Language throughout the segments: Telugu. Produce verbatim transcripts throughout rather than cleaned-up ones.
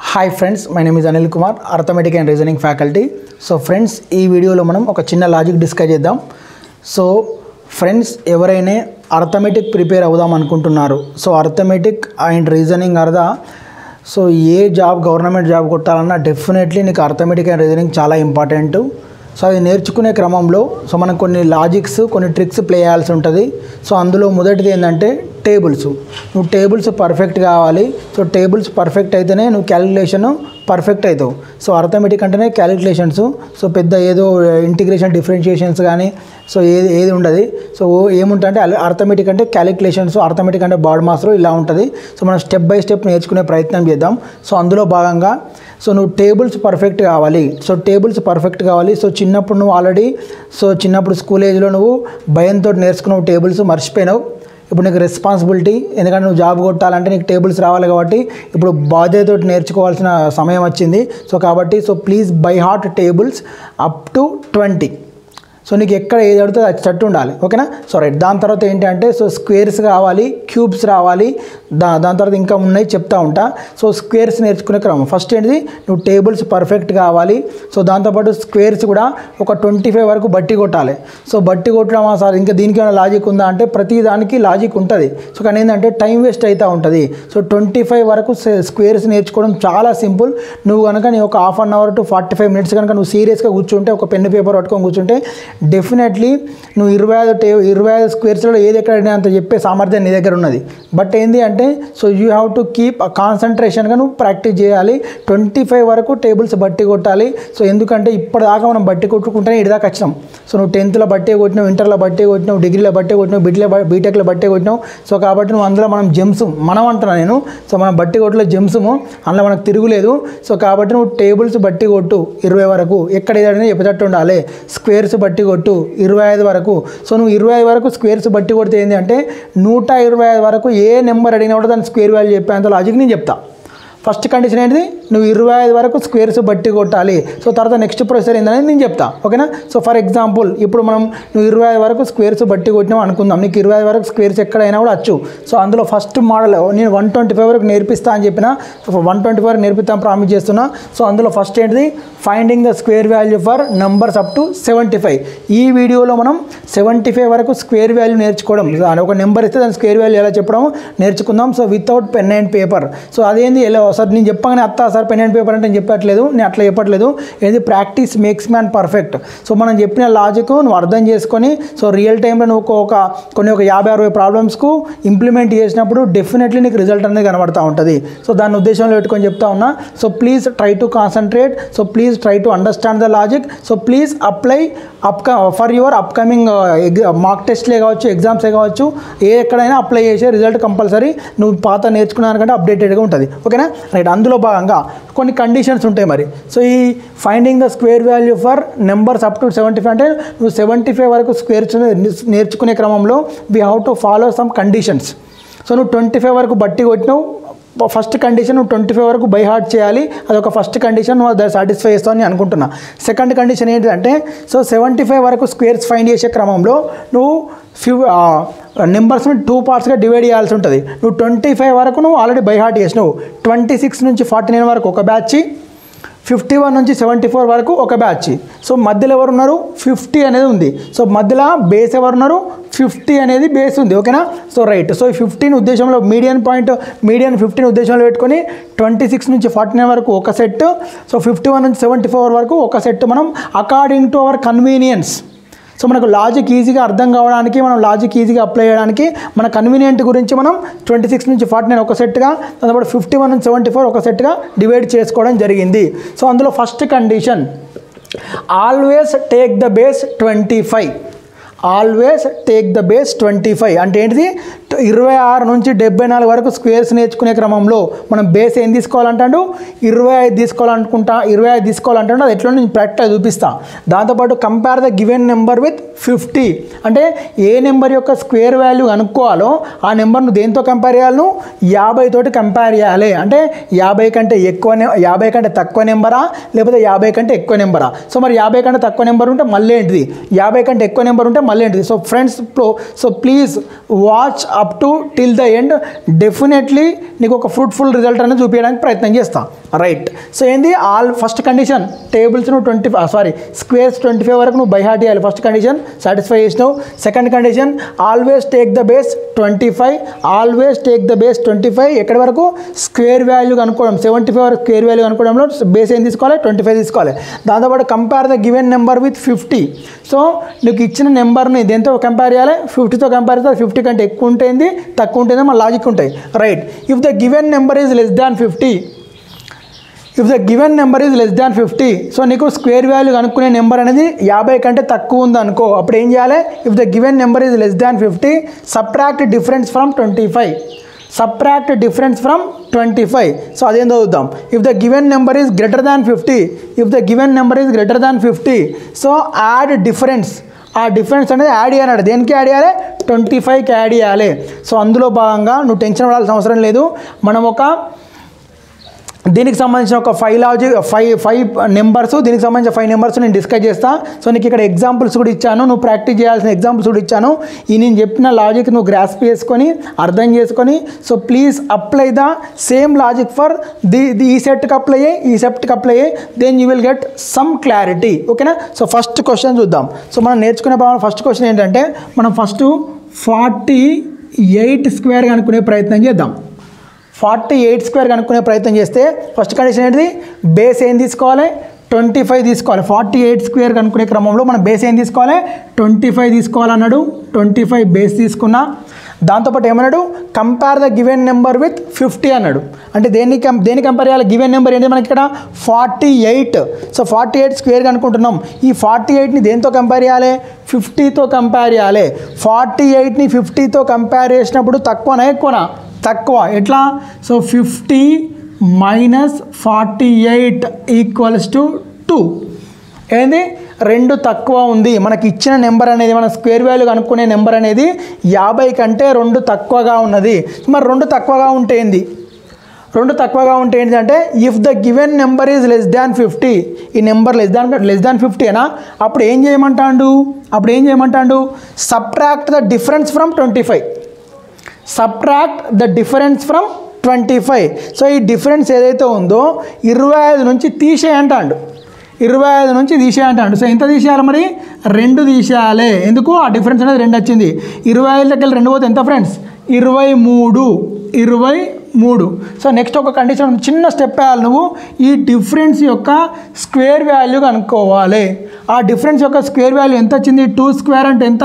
Hi friends, my name is Anil Kumar, arithmetic and reasoning faculty. So friends, ఈ వీడియోలో మనం ఒక చిన్న లాజిక్ డిస్కస్ చేద్దాం. సో ఫ్రెండ్స్, ఎవరైనా అర్థమెటిక్ ప్రిపేర్ అవుదాం అనుకుంటున్నారు, సో అర్థమెటిక్ అండ్ రీజనింగ్ అర్థ సో ఏ జాబ్ గవర్నమెంట్ జాబ్ కొట్టాలన్నా డెఫినెట్లీ నీకు అర్థమెటిక్ అండ్ రీజనింగ్ చాలా ఇంపార్టెంట్. సో అది నేర్చుకునే క్రమంలో సో మనం కొన్ని లాజిక్స్ కొన్ని ట్రిక్స్ ప్లే చేయాల్సి ఉంటుంది. సో అందులో మొదటిది ఏంటంటే టేబుల్స్. నువ్వు టేబుల్స్ పర్ఫెక్ట్ కావాలి. సో టేబుల్స్ పర్ఫెక్ట్ అయితేనే నువ్వు క్యాలిక్యులేషన్ పర్ఫెక్ట్ అవుతావు. సో అర్థమెటిక్ అంటేనే క్యాలిక్యులేషన్స్. సో పెద్ద ఏదో ఇంటిగ్రేషన్ డిఫరెన్షియేషన్స్ కానీ సో ఏది ఏది ఉండదు. సో ఏముంటుందంటే అర్థమెటిక్ అంటే క్యాలిక్యులేషన్స్, అర్థమెటిక్ అంటే బాడ్ మాస్టర్ ఇలా ఉంటుంది. సో మనం స్టెప్ బై స్టెప్ నేర్చుకునే ప్రయత్నం చేద్దాం. సో అందులో భాగంగా సో నువ్వు టేబుల్స్ పర్ఫెక్ట్ కావాలి. సో టేబుల్స్ పర్ఫెక్ట్ కావాలి. సో చిన్నప్పుడు నువ్వు ఆల్రెడీ సో చిన్నప్పుడు స్కూల్ ఏజ్లో నువ్వు భయంతో నేర్చుకున్నావు, టేబుల్స్ మర్చిపోయినావు. ఇప్పుడు నీకు రెస్పాన్సిబిలిటీ, ఎందుకంటే నువ్వు జాబ్ కొట్టాలంటే నీకు టేబుల్స్ రావాలి కాబట్టి ఇప్పుడు బాధ్యతతో నేర్చుకోవాల్సిన సమయం వచ్చింది. సో కాబట్టి so please by heart tables up to twenty. So నీకు ఎక్కడ ఏది అడుగుతుందో అది చట్టు ఉండాలి, ఓకేనా? So right. దాని తర్వాత ఏంటంటే సో స్క్వేర్స్ కావాలి, క్యూబ్స్ రావాలి. దా దాని తర్వాత ఇంకా ఉన్నాయి, చెప్తా ఉంటా. సో స్క్వేర్స్ నేర్చుకునే క్రమం ఫస్ట్ ఏంటిది, నువ్వు టేబుల్స్ పర్ఫెక్ట్ కావాలి. సో దాంతోపాటు స్క్వేర్స్ కూడా ఒక ట్వంటీ ఫైవ్ వరకు బట్టి కొట్టాలి. సో బట్టి కొట్టడమా సార్, ఇంకా దీనికి ఏమైనా లాజిక్ ఉందా అంటే ప్రతి దానికి లాజిక్ ఉంటుంది. సో కానీ ఏంటంటే టైం వేస్ట్ అవుతూ ఉంటుంది. సో ట్వంటీ ఫైవ్ వరకు స్క్వేర్స్ నేర్చుకోవడం చాలా సింపుల్. నువ్వు కనుక నీ ఒక half an hour to forty five minutes కనుక నువ్వు సీరియస్గా కూర్చుంటే, ఒక పెన్ను పేపర్ పట్టుకొని కూర్చుంటే డెఫినెట్లీ నువ్వు ఇరవై ఐదు టే ఇరవై ఐదు స్క్వేర్స్లో ఏది ఎక్కడైనా అంత చెప్పే సామర్థ్యం నీ దగ్గర ఉన్నది. బట్ ఏంటి అంటే so you have to keep కాన్సన్ట్రేషన్గా నువ్వు ప్రాక్టీస్ చేయాలి. ట్వంటీ ఫైవ్ వరకు టేబుల్స్ బట్టి కొట్టాలి. సో ఎందుకంటే ఇప్పటిదాకా మనం బట్టి కొట్టుకుంటేనే ఇడిదాకా వచ్చినాం. సో నువ్వు టెన్త్లో బట్టే కొట్టినావు, ఇంటర్లో బట్టే కొట్టినావు, డిగ్రీలో బట్టే కొట్టినావు, బిట్లో బీటెక్లో బట్టే కొట్టినావు. సో కాబట్టి నువ్వు అందులో మనం జెమ్స్ మనం అంటున్నా నేను. సో మనం బట్టి కొట్టలో జెమ్స్ము, అందులో మనకు తిరుగులేదు. సో కాబట్టి నువ్వు టేబుల్స్ బట్టి కొట్టు ఇరవై వరకు, ఎక్కడ ఏదైనా చెప్పేటట్టు ఉండాలి. స్క్వేర్స్ బట్టి కొట్టు ఇరవై ఐదు వరకు. సో నువ్వు ఇరవై ఐదు వరకు స్క్వేర్స్ బట్టి కొడితే ఏంటి అంటే నూట ఇరవై ఐదు వరకు ఏ నెంబర్ అడిగినా కూడా దాని స్క్వేర్ వాల్యూ చెప్పేంత లాజిక్ నేను చెప్తా. ఫస్ట్ కండిషన్ ఏంటిది, నువ్వు ఇరవై ఐదు వరకు స్క్వేర్స్ బట్టి కొట్టాలి. సో తర్వాత నెక్స్ట్ ప్రొసెసర్ ఏంటనేది నేను చెప్తా, ఓకేనా? సో ఫర్ ఎగ్జాంపుల్ ఇప్పుడు మనం నువ్వు ఇరవై ఐదు వరకు స్క్వేర్స్ బట్టి కొట్టినాం అనుకుందాం. నీకు ఇరవై ఐదు వరకు స్క్వేర్స్ ఎక్కడైనా కూడా వచ్చు. సో అందులో ఫస్ట్ మోడల్ నేను వన్ ట్వంటీ ఫైవ్ వరకు నేర్పిస్తా అని చెప్పిన. సో వన్ ట్వంటీ ఫైవ్ వరకు నేర్పిస్తాను ప్రామిస్ చేస్తున్నా. సో అందులో ఫస్ట్ ఏంటిది, finding the square value for numbers up to seventy five. ఈ వీడియోలో మనం సెవెంటీ ఫైవ్ వరకు స్క్వేర్ వాల్యూ నేర్చుకోవడం, ఒక నెంబర్ ఇస్తే దాని స్క్వేర్ వాల్యూ ఎలా చెప్పడం నేర్చుకుందాం. So without pen and paper. So అదేంది ఎలా సార్ నేను చెప్పగానే అత్తా సార్ పెన్ అండ్ పేపర్ అంటే నేను చెప్పట్లేదు, నేను అట్లా చెప్పట్లేదు. ఏది practice makes man perfect. So మనం చెప్పిన లాజిక్ నువ్వు అర్థం చేసుకొని సో రియల్ టైంలో నువ్వు ఒక కొన్ని ఒక యాభై అరవై ప్రాబ్లమ్స్కు ఇంప్లిమెంట్ చేసినప్పుడు డెఫినెట్లీ నీకు రిజల్ట్ అనేది కనబడుతూ ఉంటుంది. సో దాని ఉద్దేశంలో పెట్టుకొని చెప్తా ఉన్నా. So please try to concentrate. So please try to understand the logic. So please apply up for your upcoming mark టెస్ట్లే కావచ్చు, ఎగ్జామ్సే కావచ్చు, ఏ ఎక్కడైనా అప్లై చేసే రిజల్ట్ కంపల్సరీ నువ్వు పాత నేర్చుకున్నానికంటే అప్డేటెడ్గా ఉంటుంది, ఓకేనా? రైట్. అందులో భాగంగా కొన్ని కండిషన్స్ ఉంటాయి మరి. సో ఈ finding the square value for numbers up to seventy five అంటే నువ్వు సెవెంటీ ఫైవ్ వరకు స్క్వేర్స్ నేర్చుకునే క్రమంలో we have to follow some conditions. So నువ్వు ట్వంటీ ఫైవ్ వరకు బట్టి కొట్టినావు. ఫస్ట్ కండిషన్ నువ్వు ట్వంటీ ఫైవ్ వరకు బై హార్ట్ చేయాలి. అదొక ఫస్ట్ కండిషన్, నువ్వు అది సాటిస్ఫై చేస్తావు అని అనుకుంటున్నా. సెకండ్ కండిషన్ ఏంటంటే సో సెవెంటీ ఫైవ్ వరకు స్క్వేర్స్ ఫైండ్ చేసే క్రమంలో నువ్వు ఫ్యూ నెంబర్స్ని టూ పార్ట్స్గా డివైడ్ చేయాల్సి ఉంటుంది. నువ్వు ట్వంటీ ఫైవ్ వరకు నువ్వు ఆల్రెడీ బై హార్ట్ చేసినావు. ట్వంటీ సిక్స్ నుంచి ఫార్టీ నైన్ వరకు ఒక బ్యాచ్, ఫిఫ్టీ వన్ నుంచి సెవెంటీ ఫోర్ వరకు ఒక బ్యాచ్. సో మధ్యలో ఎవరు ఉన్నారు, ఫిఫ్టీ అనేది ఉంది. సో మధ్యలో బేస్ ఎవరు ఉన్నారు, ఫిఫ్టీ అనేది బేస్ ఉంది, ఓకేనా? So right. సో ఫిఫ్టీన్ ఉద్దేశంలో మీడియన్ పాయింట్ మీడియన్ ఫిఫ్టీన్ ఉద్దేశంలో పెట్టుకొని ట్వంటీ సిక్స్ నుంచి ఫార్టీ నైన్ వరకు ఒక సెట్, సో ఫిఫ్టీ వన్ నుంచి సెవెంటీ ఫోర్ వరకు ఒక సెట్ మనం according to our convenience. So మనకు లాజిక్ ఈజీగా అర్థం కావడానికి, మనం లాజిక్ ఈజీగా అప్లై చేయడానికి మన కన్వీనియంట్ గురించి మనం ట్వంటీ సిక్స్ నుంచి ఫార్టీ నైన్ ఒక సెట్గా, దాంతో ఫిఫ్టీ వన్ నుంచి సెవెంటీ ఫోర్ ఒక సెట్గా డివైడ్ చేసుకోవడం జరిగింది. సో అందులో first condition, always take the base twenty five. Always take the base twenty five అంటే ఏంటిది, ఇరవై ఆరు నుంచి డెబ్బై నాలుగు వరకు స్క్వేర్స్ నేర్చుకునే క్రమంలో మనం బేస్ ఏం తీసుకోవాలంటాడు, ఇరవై ఐదు తీసుకోవాలనుకుంటా ఇరవై ఐదు తీసుకోవాలంటాడు. అది ఎట్లా నేను ప్రాక్టికల్ చూపిస్తాను. దాంతోపాటు compare the given number with fifty అంటే ఏ నెంబర్ యొక్క స్క్వేర్ వాల్యూ కనుక్కోవాలో ఆ నెంబర్ను దేంతో కంపేర్ చేయాలి, నువ్వు యాభై తోటి కంపేర్ చేయాలి. అంటే యాభై కంటే ఎక్కువ యాభై కంటే తక్కువ నెంబరా లేకపోతే యాభై కంటే ఎక్కువ నెంబరా. సో మరి యాభై కంటే తక్కువ నెంబర్ ఉంటే మళ్ళీ ఏంటిది, యాభై కంటే ఎక్కువ నెంబర్ ఉంటే మళ్ళీ ఏంటిది. So friends so please watch up to till the end. Definitely నీకు ఒక ఫ్రూట్ఫుల్ రిజల్ట్ అనేది చూపించడానికి ప్రయత్నం చేస్తాం. రైట్. సో ఏంది ఆల్ ఫస్ట్ కండిషన్ టేబుల్స్ నువ్వు twenty sorry squares twenty five వరకు నువ్వు బై హార్ట్ చేయాలి. ఫస్ట్ కండిషన్ సాటిస్ఫై చేసినావు. Second condition always take the base twenty five always take the base twenty five ఎక్కడి వరకు స్క్వేర్ వాల్యూ కనుక్కోవడం సెవెంటీ ఫైవ్ వరకు స్క్వేర్ వాల్యూ కనుక్కోవడంలో బేస్ ఏం తీసుకోవాలి ట్వంటీ ఫైవ్ తీసుకోవాలి. దాంతోపాటు compare the given number with fifty. So నీకు ఇచ్చిన నెంబర్ని దేంతో కంపేర్ చేయాలి ఫిఫ్టీతో కంపేర్ చేస్తే ఫిఫ్టీ కంటే ఎక్కువ ఉంటుంది తక్కువ ఉంటుంది మన లాజిక్ ఉంటాయి. Right. If the given number is less than fifty if the given number is less than fifty so నీకు స్క్వేర్ వాల్యూ కనుక్కునే నెంబర్ అనేది యాభై కంటే తక్కువ ఉంది అనుకో. అప్పుడు ఏం చేయాలి if the given number is less than fifty subtract difference from twenty five subtract difference from twenty five. So అదేం చదువుతాం. If the given number is greater than fifty if the given number is greater than fifty so add difference. ఆ డిఫరెన్స్ అనేది యాడ్ చేయాలి. దేనికి యాడ్ చేయాలి ట్వంటీ ఫైవ్కి యాడ్ చేయాలి. సో అందులో భాగంగా నువ్వు టెన్షన్ పడాల్సిన అవసరం లేదు. మనం ఒక దీనికి సంబంధించిన ఒక five logic five five numbers దీనికి సంబంధించిన ఫైవ్ నెంబర్స్ నేను డిస్కస్ చేస్తాను. సో నీకు ఇక్కడ ఎగ్జాంపుల్స్ కూడా ఇచ్చాను, నువ్వు ప్రాక్టీస్ చేయాల్సిన ఎగ్జాంపుల్స్ కూడా ఇచ్చాను. ఈ నేను చెప్పిన లాజిక్ నువ్వు గ్రాస్ప్ చేసుకొని అర్థం చేసుకొని so please apply the same logic for the the ఈ సెట్కి అప్లై అయ్యి ఈ సెట్కి అప్లై అయ్యి then you will get some clarity. ఓకేనా. సో ఫస్ట్ క్వశ్చన్ చూద్దాం. సో మనం నేర్చుకునే భావన ఫస్ట్ క్వశ్చన్ ఏంటంటే మనం ఫస్ట్ ఫార్టీ ఎయిట్ స్క్వేర్ కనుక్కునే ప్రయత్నం చేద్దాం. ఫార్టీ ఎయిట్ స్క్వేర్ కనుక్కునే ప్రయత్నం చేస్తే ఫస్ట్ కండిషన్ ఏంటిది బేస్ ఏం తీసుకోవాలి ట్వంటీ ఫైవ్ తీసుకోవాలి. ఫార్టీ ఎయిట్ స్క్వేర్ కనుక్కునే క్రమంలో మనం బేస్ ఏం తీసుకోవాలి ట్వంటీ ఫైవ్ తీసుకోవాలన్నాడు. ట్వంటీ ఫైవ్ బేస్ తీసుకున్నా. దాంతోపాటు ఏమన్నాడు compare the given number with fifty అన్నాడు. అంటే దేన్ని దేన్ని కంపేర్ చేయాలి గివెన్ నెంబర్ ఏంటి మనకి ఇక్కడ forty eight. So forty eight square కనుక్కుంటున్నాం. ఈ ఫార్టీ ఎయిట్ని దేంతో కంపేర్ చేయాలి ఫిఫ్టీతో కంపేర్ చేయాలి. ఫార్టీ ఎయిట్ని ఫిఫ్టీతో కంపేర్ చేసినప్పుడు తక్కువనా ఎక్కువనా తక్కువ. ఎట్లా so fifty minus forty eight equals to two. ఏంది రెండు తక్కువ ఉంది. మనకి ఇచ్చిన నెంబర్ అనేది మన స్క్వేర్ వాల్యూ కనుక్కునే నెంబర్ అనేది యాభై కంటే రెండు తక్కువగా ఉన్నది. మరి రెండు తక్కువగా ఉంటే ఏంది రెండు తక్కువగా ఉంటే ఏంటంటే if the given number is less than fifty ఈ number less than less than fifty అయినా అప్పుడు ఏం చేయమంటాడు అప్పుడు ఏం చేయమంటాడు subtract the difference from twenty five subtract the difference from twenty five. So ఈ డిఫరెన్స్ ఏదైతే ఉందో ఇరవై ఐదు నుంచి తీసేయంటాడు ఇరవై ఐదు నుంచి తీసేయంటాడు. సో ఎంత తీసేయాలి మరి రెండు తీసేయాలి. ఎందుకు ఆ డిఫరెన్స్ అనేది రెండు వచ్చింది. ఇరవై ఐదు దగ్గర రెండు పోతే ఎంత ఫ్రెండ్స్ ఇరవై మూడు ఇరవై మూడు. సో నెక్స్ట్ ఒక కండిషన్ చిన్న స్టెప్ వేయాలి. నువ్వు ఈ డిఫరెన్స్ యొక్క స్క్వేర్ వాల్యూ కనుక్కోవాలి. ఆ డిఫరెన్స్ యొక్క స్క్వేర్ వాల్యూ ఎంత వచ్చింది టూ స్క్వేర్ అంటే ఎంత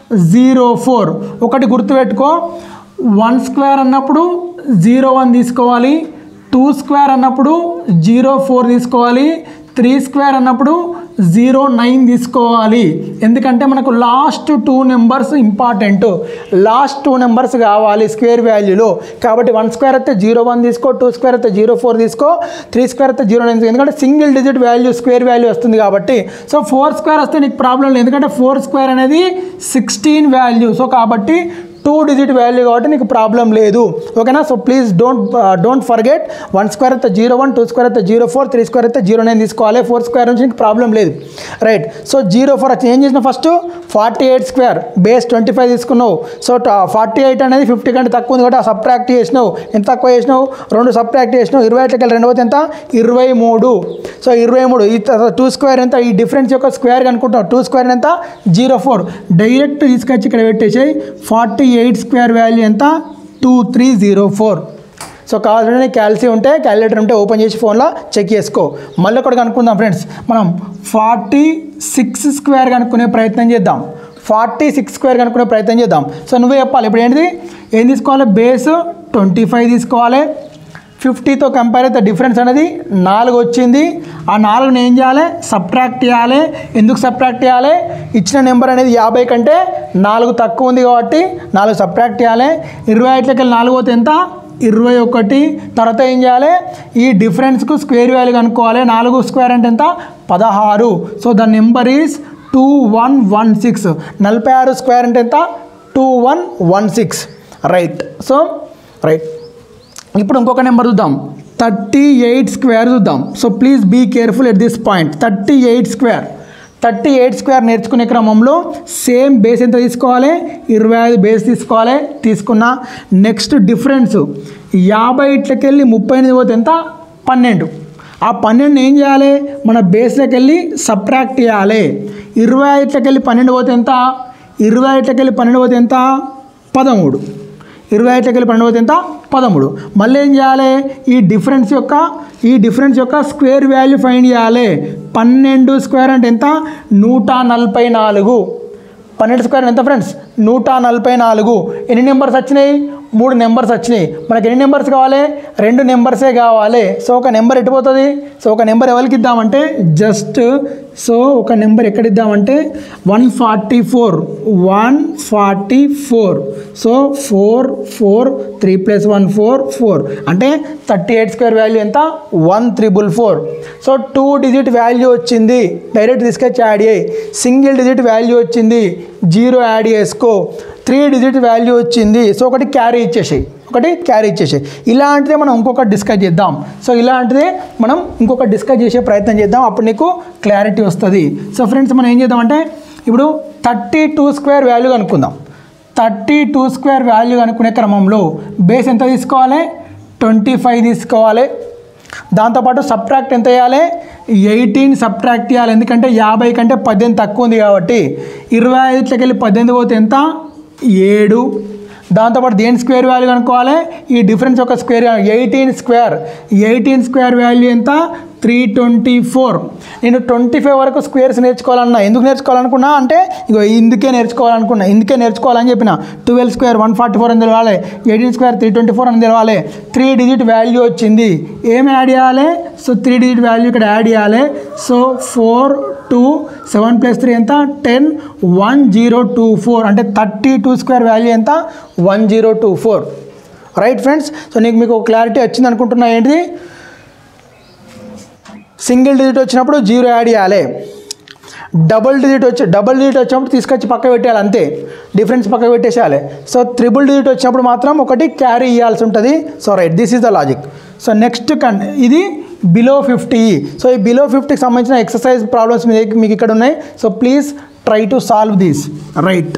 జీరో ఫోర్. ఒకటి గుర్తుపెట్టుకో వన్ స్క్వేర్ అన్నప్పుడు జీరో వన్ తీసుకోవాలి, టూ స్క్వేర్ అన్నప్పుడు జీరో ఫోర్ తీసుకోవాలి, త్రీ స్క్వేర్ అన్నప్పుడు జీరో నైన్ తీసుకోవాలి. ఎందుకంటే మనకు last two numbers important. Last two numbers కావాలి స్క్వేర్ వాల్యూలో. కాబట్టి వన్ స్క్వేర్ అయితే జీరో వన్ తీసుకో, టూ స్క్వేర్ అయితే జీరో ఫోర్ తీసుకో, త్రీ స్క్వేర్ అయితే జీరో నైన్. ఎందుకంటే single digit value square value వస్తుంది కాబట్టి. సో ఫోర్ స్క్వేర్ వస్తే నీకు ప్రాబ్లం లేదు. ఎందుకంటే ఫోర్ స్క్వేర్ అనేది సిక్స్టీన్ వాల్యూ. సో కాబట్టి టూ డిజిట్ వాల్యూ కాబట్టి నీకు ప్రాబ్లం లేదు. ఓకేనా. So please don't don't forget one square అయితే జీరో వన్, టూ స్క్వేర్ అయితే జీరో ఫోర్, త్రీ స్క్వేర్ అయితే జీరో నైన్ తీసుకోవాలి. ఫోర్ స్క్వేర్ నుంచి నీకు ప్రాబ్లం లేదు. రైట్. సో జీరో ఫోర్ వచ్చి ఏం చేసినావు first forty eight square base twenty five తీసుకున్నావు. సో ఫార్టీ ఎయిట్ అనేది ఫిఫ్టీ కంటే తక్కువ ఉంది కాబట్టి సబ్ట్రాక్ట్ చేసినావు. ఎంత తక్కువ చేసినావు రెండు సబ్ట్రాక్ట్ చేసినావు. ఇరవై ఐదుకి రెండు పోతే ఎంత ఇరవై మూడు. సో ఇరవై మూడు ఈ టూ స్క్వేర్ ఎంత ఈ డిఫరెన్స్ యొక్క స్క్వేర్ అనుకుంటావు. టూ స్క్వేర్ ఎంత జీరో ఫోర్. డైరెక్ట్ తీసుకొచ్చి ఇక్కడ పెట్టేసాయి. ఫార్టీ ఎయిట్ స్క్వేర్ వాల్యూ ఎంత two three zero four. So కావాలంటే క్యాల్సీ ఉంటే క్యాలిక్యులేటర్ ఉంటే ఓపెన్ చేసి ఫోన్లో చెక్ చేసుకో. మళ్ళీ ఒకటి కనుక్కుందాం ఫ్రెండ్స్. మనం ఫార్టీ సిక్స్ స్క్వేర్ కనుక్కునే ప్రయత్నం చేద్దాం. ఫార్టీ సిక్స్ స్క్వేర్ కనుక్కునే ప్రయత్నం చేద్దాం. సో నువ్వే చెప్పాలి ఇప్పుడు ఏంటిది ఏం తీసుకోవాలి బేస్ ట్వంటీ ఫైవ్ తీసుకోవాలి. ఫిఫ్టీతో కంపేర్ అయితే డిఫరెన్స్ అనేది నాలుగు వచ్చింది. ఆ నాలుగుని ఏం చేయాలి సబ్ట్రాక్ట్ చేయాలి. ఎందుకు సబ్ట్రాక్ట్ చేయాలి ఇచ్చిన నెంబర్ అనేది యాభై కంటే నాలుగు తక్కువ ఉంది కాబట్టి నాలుగు సబ్ట్రాక్ట్ చేయాలి. ఇరవై ఐదులకి నాలుగు పోతే ఎంత ఇరవై ఒకటి. తర్వాత ఏం చేయాలి ఈ డిఫరెన్స్కు స్క్వేర్ వాల్యూ కనుక్కోవాలి. నాలుగు స్క్వేర్ అంటే ఎంత పదహారు. So the number is two one one six. నలభై ఆరు స్క్వేర్ అంటే ఎంత two one one six. Right. So right. ఇప్పుడు ఇంకొక నెంబర్ చూద్దాం థర్టీ ఎయిట్ స్క్వేర్ చూద్దాం. So please be careful at this point. Thirty eight square thirty eight square నేర్చుకునే క్రమంలో సేమ్ బేస్ ఎంత తీసుకోవాలి, ఇరవై ఐదు బేస్ తీసుకోవాలి. తీసుకున్నా. నెక్స్ట్ డిఫరెన్స్ యాభై ఇట్లకి వెళ్ళి ముప్పై ఎనిమిది పోతే ఎంత, పన్నెండు. ఆ పన్నెండు ఏం చేయాలి, మన బేస్లోకి వెళ్ళి సబ్ట్రాక్ట్ చేయాలి. ఇరవై ఐదుకి వెళ్ళి పన్నెండు పోతే ఎంత, ఇరవై ఐదుకి వెళ్ళి పన్నెండు పోతే ఎంత, పదమూడు. ఇరవై ఐదుకి వెళ్ళి పన్నెండు పోతే ఎంత, పదమూడు. మళ్ళీ ఏం చేయాలి, ఈ డిఫరెన్స్ యొక్క ఈ డిఫరెన్స్ యొక్క స్క్వేర్ వాల్యూ ఫైండ్ చేయాలి. పన్నెండు స్క్వేర్ అంటే ఎంత, నూట నలభై నాలుగు. పన్నెండు స్క్వేర్ ఎంత ఫ్రెండ్స్, నూట నలభై నాలుగు. ఎన్ని నెంబర్స్ వచ్చినాయి, మూడు నెంబర్స్ వచ్చినాయి. మనకి ఎన్ని నెంబర్స్ కావాలి, రెండు నెంబర్సే కావాలి. సో ఒక నెంబర్ ఎట్టిపోతుంది, సో ఒక నెంబర్ ఎవరికి ఇద్దామంటే జస్ట్ సో ఒక నెంబర్ ఎక్కడ ఇద్దామంటే one forty four one forty four so four four three plus one four four అంటే థర్టీ ఎయిట్ స్క్వేర్ వాల్యూ ఎంత, one triple four. So two digit value వచ్చింది, డైరెక్ట్ తీసుకొచ్చి యాడ్ చేయి. సింగిల్ డిజిట్ వాల్యూ వచ్చింది, జీరో యాడ్ చేసుకో. త్రీ డిజిట్ వాల్యూ వచ్చింది, సో ఒకటి క్యారీ ఇచ్చేసాయి, ఒకటి క్యారీ ఇచ్చేసాయి. ఇలాంటిదే మనం ఇంకొకటి డిస్కస్ చేద్దాం. సో ఇలాంటిదే మనం ఇంకొక డిస్కస్ చేసే ప్రయత్నం చేద్దాం, అప్పుడు నీకు క్లారిటీ వస్తుంది. సో ఫ్రెండ్స్ మనం ఏం చేద్దామంటే ఇప్పుడు థర్టీ టూ స్క్వేర్ వాల్యూ కనుక్కుందాం. థర్టీ టూ స్క్వేర్ వాల్యూ కనుక్కునే క్రమంలో బేస్ ఎంత తీసుకోవాలి, ట్వంటీ ఫైవ్ తీసుకోవాలి. దాంతోపాటు సబ్ట్రాక్ట్ ఎంత చేయాలి, ఎయిటీన్ సబ్ట్రాక్ట్ చేయాలి. ఎందుకంటే యాభై కంటే పద్దెనిమిది తక్కువ ఉంది కాబట్టి. ఇరవై ఐదుకి వెళ్ళి పద్దెనిమిది పోతే ఎంత, ఏడు. దాంతోపాటు దేని స్క్వేర్ వాల్యూ కనుక్కోవాలి, ఈ డిఫరెన్స్ ఒక square, eighteen square eighteen square value ఎంత, త్రీ ట్వంటీ ఫోర్. నేను ట్వంటీ ఫైవ్ వరకు స్క్వేర్స్ నేర్చుకోవాలన్నా, ఎందుకు నేర్చుకోవాలనుకున్నా అంటే ఇగో ఇందుకే నేర్చుకోవాలనుకున్నా, ఇందుకే నేర్చుకోవాలని చెప్పిన. Twelve square one forty four అని తెలవాలి, eighteen square three twenty four అని తెలవాలి. త్రీ డిజిట్ వాల్యూ వచ్చింది, ఏం యాడ్ చేయాలి, సో త్రీ డిజిట్ వాల్యూ ఇక్కడ యాడ్ చేయాలి. So four two seven plus three ఎంత, ten one zero two four అంటే థర్టీ టూ స్క్వేర్ వాల్యూ ఎంత, one zero two four. Right friends. So నీకు మీకు క్లారిటీ వచ్చింది అనుకుంటున్నా. ఏంటిది, సింగిల్ డిజిట్ వచ్చినప్పుడు జీరో యాడ్ చేయాలి, డబుల్ డిజిట్ వచ్చి డబుల్ డిజిట్ వచ్చినప్పుడు తీసుకొచ్చి పక్క పెట్టేయాలి, అంతే, డిఫరెన్స్ పక్క పెట్టేసేయాలి. సో త్రిబుల్ డిజిట్ వచ్చినప్పుడు మాత్రం ఒకటి క్యారీ ఇవ్వాల్సి ఉంటుంది. So right, this is the logic. So next కన్ ఇది బిలో ఫిఫ్టీ. సో ఈ బిలో ఫిఫ్టీకి సంబంధించిన ఎక్సర్సైజ్ ప్రాబ్లమ్స్ మీకు ఇక్కడ ఉన్నాయి. So please try to solve these. Right.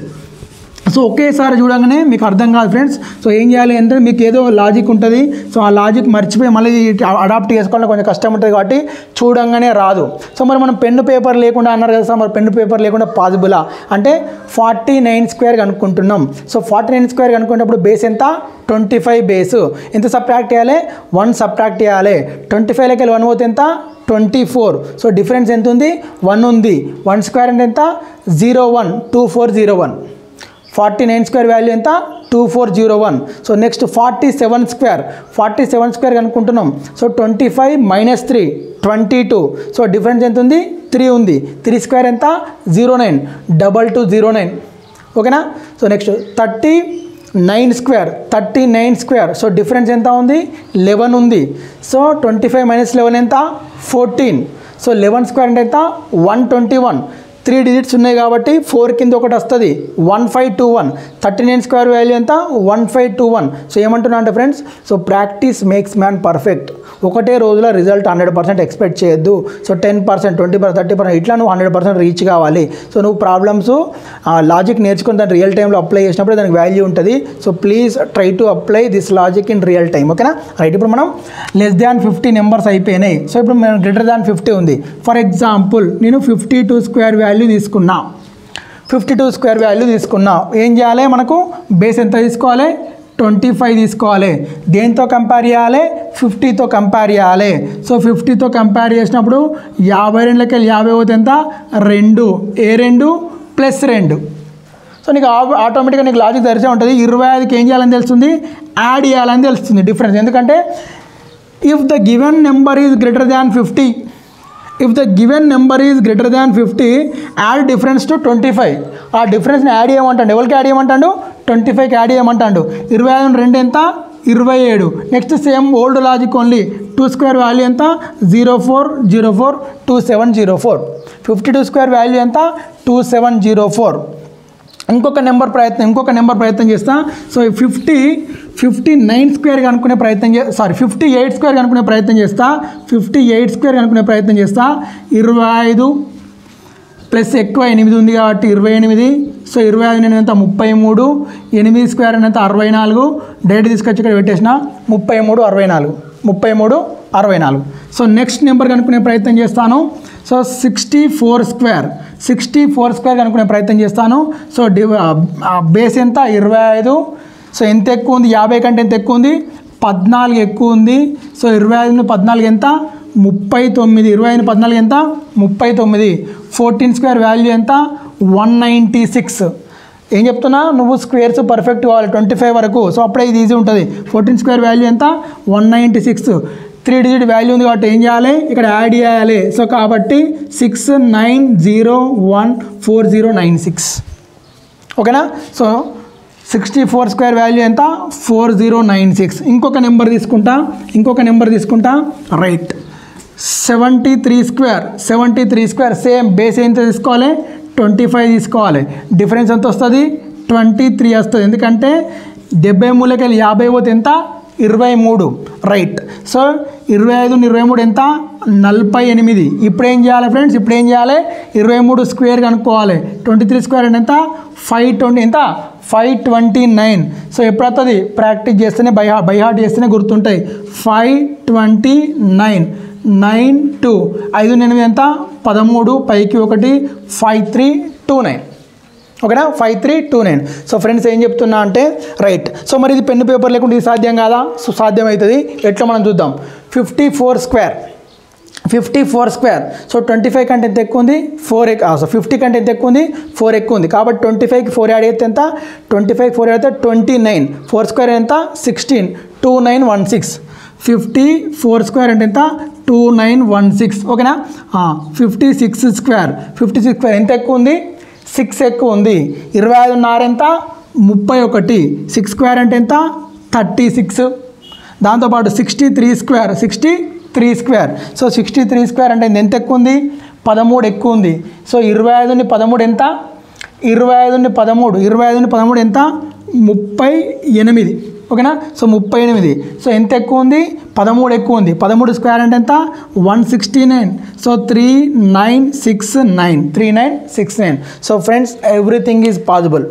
So ఒకేసారి చూడగానే మీకు అర్థం కాదు ఫ్రెండ్స్. సో ఏం చేయాలి అంటే మీకు ఏదో లాజిక్ ఉంటుంది, సో ఆ లాజిక్ మర్చిపోయి మళ్ళీ అడాప్ట్ చేసుకోవడానికి కొంచెం కష్టం ఉంటుంది కాబట్టి చూడంగానే రాదు. సో మరి మనం పెన్ను పేపర్ లేకుండా అన్నారు కదా సార్, మరి పెన్ను పేపర్ లేకుండా పాసిబులా అంటే ఫార్టీ నైన్ స్క్వేర్ కనుక్కుంటున్నాం. సో ఫార్టీ నైన్ స్క్వేర్ కనుక్కున్నప్పుడు బేస్ ఎంత, ట్వంటీ ఫైవ్ బేసు ఎంత సబ్ట్రాక్ట్ చేయాలి, వన్ సబ్ట్రాక్ట్ చేయాలి. ట్వంటీ ఫైవ్లోకి వెళ్ళి వన్ పోతే ఎంత, ట్వంటీ ఫోర్. సో డిఫరెన్స్ ఎంత ఉంది, వన్ ఉంది. వన్ స్క్వేర్ అంటే ఎంత, zero one two four zero one. Forty nine square value ఎంత, two four zero one. So next forty seven square forty seven square కనుక్కుంటున్నాం. So twenty five minus three twenty two. So difference ఎంత ఉంది, త్రీ ఉంది. త్రీ స్క్వేర్ ఎంత, zero nine double two zero nine. ఓకేనా. So next thirty nine square thirty nine square. So difference ఎంత ఉంది, లెవెన్ ఉంది. So twenty five minus eleven ఎంత, ఫోర్టీన్. సో లెవెన్ స్క్వేర్ అంటే ఎంత, one twenty one. Three digits ఉన్నాయి కాబట్టి ఫోర్ కింద ఒకటి వస్తుంది, one five two one. Thirty nine square value ఎంత, one five two one. So ఏమంటున్నా అంటే friends, so practice makes man perfect. ఒకటే రోజులో రిజల్ట్ హండ్రెడ్ పర్సెంట్ ఎక్స్పెక్ట్ చేయొద్దు. So ten percent twenty percent thirty percent ఇట్లా నువ్వు హండ్రెడ్ పర్సెంట్ రీచ్ కావాలి. సో నువ్వు ప్రాబ్లమ్స్ లాజిక్ నేర్చుకుని దాన్ని రియల్ టైంలో అప్లై చేసినప్పుడు దానికి వాల్యూ ఉంటుంది. So please try to apply this logic in real time. ఓకేనా. రైట్. ఇప్పుడు మనం లెస్ దాన్ ఫిఫ్టీ నెంబర్స్ అయిపోయినాయి. సో ఇప్పుడు మనం గ్రేటర్ దాన్ ఫిఫ్టీ ఉంది. ఫర్ ఎగ్జాంపుల్ నేను ఫిఫ్టీ టూ స్క్వేర్ వాల్యూ తీసుకున్నా ఫిఫ్టీ టూ స్క్వేర్ వాల్యూ తీసుకున్నా ఏం చేయాలి, మనకు బేస్ ఎంత తీసుకోవాలి, ట్వంటీ ఫైవ్ తీసుకోవాలి. దేంతో కంపేర్ చేయాలి, ఫిఫ్టీతో కంపేర్ చేయాలి. సో ఫిఫ్టీతో కంపేర్ చేసినప్పుడు యాభై రెండులకి వెళ్ళి యాభై పోతే ఎంత, రెండు. ఏ రెండు ప్లస్ రెండు. సో నీకు ఆటోమేటిక్గా నీకు లాజిక్ తెలిసే ఉంటుంది. ఇరవై ఐదుకి ఏం చేయాలని తెలుస్తుంది, యాడ్ చేయాలని తెలుస్తుంది డిఫరెన్స్. ఎందుకంటే if the given number is greater than fifty if the given number is greater than fifty add difference to twenty five. ఆ డిఫరెన్స్ని యాడ్ చేయమంటాడు. ఎవరికి యాడ్ చేయమంటాడు, ట్వంటీ ఫైవ్కి యాడ్ చేయమంటాడు. ఇరవై ఐదు రెండు ఎంత, ఇరవై ఏడు. Next same old logic only. Two square value ఎంత, zero four zero four two seven zero four. Fifty two square value ఎంత, టూ సెవెన్ జీరో ఫోర్. ఇంకొక నెంబర్ ప్రయత్నం ఇంకొక నెంబర్ ప్రయత్నం చేస్తా. So fifty fifty nine square కనుక్కునే ప్రయత్నం చే సారీ ఫిఫ్టీ ఎయిట్ స్క్వేర్ కనుక్కునే ప్రయత్నం చేస్తా ఫిఫ్టీ ఎయిట్ స్క్వేర్ కనుక్కునే ప్రయత్నం చేస్తా. ఇరవై ఐదు ప్లస్ ఎక్కువ ఎనిమిది ఉంది కాబట్టి ఇరవై ఎనిమిది. సో ఇరవై ఐదు ఎనిమిది ఎంత ముప్పై మూడు, ఎనిమిది స్క్వేర్ ఎంత అరవై నాలుగు. డైరెక్ట్ తీసుకొచ్చి ఇక్కడ పెట్టేసిన ముప్పై మూడు అరవై నాలుగు ముప్పై మూడు అరవై నాలుగు. సో నెక్స్ట్ నెంబర్ కనుక్కునే ప్రయత్నం చేస్తాను. So sixty four square sixty four square కనుక్కునే ప్రయత్నం చేస్తాను. సో డి బేస్ ఎంత ఇరవై ఐదు. సో ఎంత ఎక్కువ ఉంది, యాభై కంటే ఎంత ఎక్కువ ఉంది, పద్నాలుగు ఎక్కువ ఉంది. సో ఇరవై ఐదు పద్నాలుగు ఎంత ముప్పై తొమ్మిది. ఇరవై ఐదు పద్నాలుగు ఎంత ముప్పై తొమ్మిది. ఫోర్టీన్ స్క్వేర్ వాల్యూ ఎంత వన్ నైంటీ సిక్స్. ఏం చెప్తున్నా, నువ్వు స్క్వేర్స్ పర్ఫెక్ట్ కావాలి ట్వంటీ ఫైవ్ వరకు. సో అప్పుడే ఇది ఈజీ ఉంటుంది. ఫోర్టీన్ స్క్వేర్ వాల్యూ ఎంత one ninety six. Three digit value ఉంది కాబట్టి ఏం చేయాలి, ఇక్కడ యాడ్ చేయాలి. సో కాబట్టి six nine zero one four zero nine six. ఓకేనా. So sixty four square value ఎంత ఫోర్ జీరో నైన్ సిక్స్. ఇంకొక నెంబర్ తీసుకుంటా ఇంకొక నెంబర్ తీసుకుంటా right. Seventy three square seventy three square same base ఎంత తీసుకోవాలి, ట్వంటీ ఫైవ్ తీసుకోవాలి. డిఫరెన్స్ ఎంత వస్తుంది, ట్వంటీ త్రీ వస్తుంది. ఎందుకంటే డెబ్బై మూలకెళ్ళి యాభై పోతే ఎంత ఇరవై మూడు. రైట్. సో ఇరవై ఐదు ఇరవై మూడు ఎంత నలభై ఎనిమిది. ఇప్పుడు ఏం చేయాలి ఫ్రెండ్స్, ఇప్పుడు ఏం చేయాలి, ఇరవై మూడు స్క్వేర్ కనుక్కోవాలి. ట్వంటీ త్రీ స్క్వేర్ అంటే ఎంత ఫైవ్ ట్వంటీ ఎంత ఫైవ్ ట్వంటీ నైన్. సో ఎప్పుడు వస్తుంది, ప్రాక్టీస్ చేస్తేనే బై బై హార్ట్ చేస్తేనే గుర్తుంటాయి. Five twenty nine nine two ఐదు ఎనిమిది ఎంత పదమూడు, పైకి ఒకటి ఫైవ్ త్రీ టూ నైన్. ఓకేనా, five three two nine. So friends ఏం చెప్తున్నా అంటే రైట్. సో మరి ఇది పెన్ను పేపర్ లేకుండా ఇది సాధ్యం కాదా, సో సాధ్యం అవుతుంది. ఎట్లా మనం చూద్దాం. Fifty four square fifty four square so twenty five కంటే ఎంత ఎక్కువ ఉంది, ఫోర్ ఎక్కువ. సో ఫిఫ్టీ కంటే ఎంత ఎక్కువ ఉంది, ఫోర్ ఎక్కువ ఉంది. కాబట్టి ట్వంటీ ఫైవ్కి ఫోర్ యాడ్ అయితే ఎంత, ట్వంటీ ఫైవ్ ఫోర్ యాడ్ అయితే ట్వంటీ నైన్. ఫోర్ స్క్వేర్ ఎంత sixteen, two nine one six. Fifty four square అంటే ఎంత టూ నైన్ వన్ సిక్స్. ఓకేనా. Fifty six square fifty six square ఎంత ఎక్కువ ఉంది, సిక్స్ ఎక్కువ ఉంది. ఇరవై ఐదున్నర ఎంత ముప్పై ఒకటి. సిక్స్ స్క్వేర్ అంటే ఎంత థర్టీ సిక్స్. దాంతోపాటు sixty three square sixty three square so sixty three square అంటే ఎంత ఎక్కువ ఉంది, పదమూడు ఎక్కువ ఉంది. సో ఇరవై ఐదుని పదమూడు ఎంత, ఇరవై ఐదుని పదమూడు ఇరవై ఐదుని పదమూడు ఎంత ముప్పై ఎనిమిది. ఓకేనా. సో ముప్పై ఎనిమిది. సో ఎంత ఎక్కువ ఉంది, పదమూడు ఎక్కువ ఉంది. పదమూడు స్క్వేర్ అంటే ఎంత one sixty nine. So three nine six nine three nine six nine. So friends everything is possible.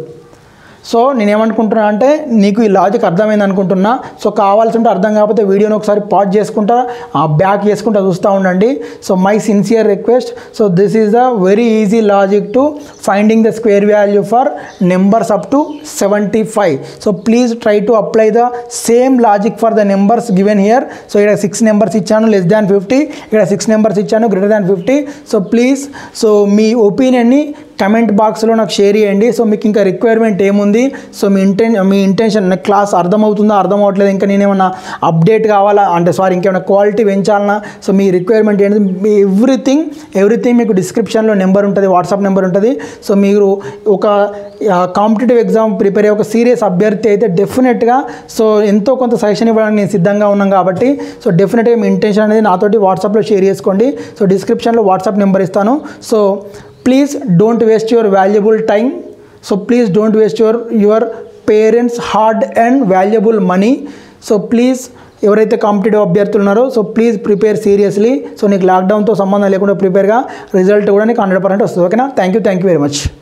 So నేనేమనుకుంటున్నా అంటే నీకు ఈ లాజిక్ అర్థమైంది అనుకుంటున్నా. సో కావాల్సి ఉంటే అర్థం కాకపోతే వీడియోని ఒకసారి పాజ్ చేసుకుంటా బ్యాక్ చేసుకుంటా చూస్తూ ఉండండి. So my sincere request. So this is the very easy logic to finding the square value for numbers up to seventy five. So please try to apply the same logic for the numbers given here. So ఇక్కడ సిక్స్ నెంబర్స్ ఇచ్చాను లెస్ దాన్ ఫిఫ్టీ, ఇక్కడ సిక్స్ నెంబర్స్ ఇచ్చాను greater than fifty. So please so మీ ఒపీనియన్ని కమెంట్ బాక్స్లో నాకు షేర్ చేయండి. సో మీకు ఇంకా రిక్వైర్మెంట్ ఏముంది, సో మీ ఇంటెన్ మీ ఇంటెన్షన్ క్లాస్ అర్థమవుతుందా అర్థం అవ్వట్లేదు, ఇంకా నేనేమన్నా అప్డేట్ కావాలా అంటే సారీ ఇంకేమైనా క్వాలిటీ పెంచాలన్నా, సో మీ రిక్వైర్మెంట్ ఏంటి, మీ ఎవ్రీథింగ్ ఎవ్రీథింగ్ మీకు డిస్క్రిప్షన్లో నెంబర్ ఉంటుంది, వాట్సాప్ నెంబర్ ఉంటుంది. సో మీరు ఒక కాంపిటేటివ్ ఎగ్జామ్ ప్రిపేర్ అయ్యే ఒక సీరియస్ అభ్యర్థి అయితే డెఫినెట్గా సో ఎంతో కొంత సజెషన్ ఇవ్వడానికి నేను సిద్ధంగా ఉన్నాను కాబట్టి సో డెఫినెట్గా మీ ఇంటెన్షన్ అనేది నాతోటి వాట్సాప్లో షేర్ చేసుకోండి. సో డిస్క్రిప్షన్లో వాట్సాప్ నెంబర్ ఇస్తాను. So please don't waste your valuable time. So please don't waste your your parents hard and valuable money. So please ఎవరైతే కాంపిటేటివ్ అభ్యర్థులు ఉన్నారో so please prepare seriously. So నీకు లాక్డౌన్తో సంబంధం లేకుండా ప్రిపేర్గా రిజల్ట్ కూడా నీకు హండ్రెడ్ పర్సెంట్ వస్తుంది. ఓకేనా. Thank you thank you very much.